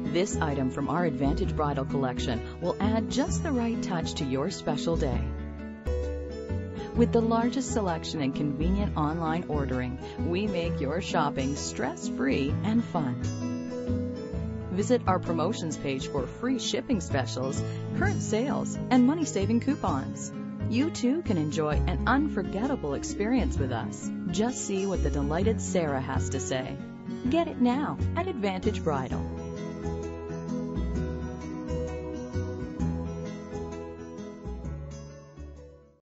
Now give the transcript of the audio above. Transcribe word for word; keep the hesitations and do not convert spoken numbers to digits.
This item from our Advantage Bridal collection will add just the right touch to your special day. With the largest selection and convenient online ordering, we make your shopping stress-free and fun. Visit our promotions page for free shipping specials, current sales, and money-saving coupons. You too can enjoy an unforgettable experience with us. Just see what the delighted Sarah has to say. Get it now at Advantage Bridal.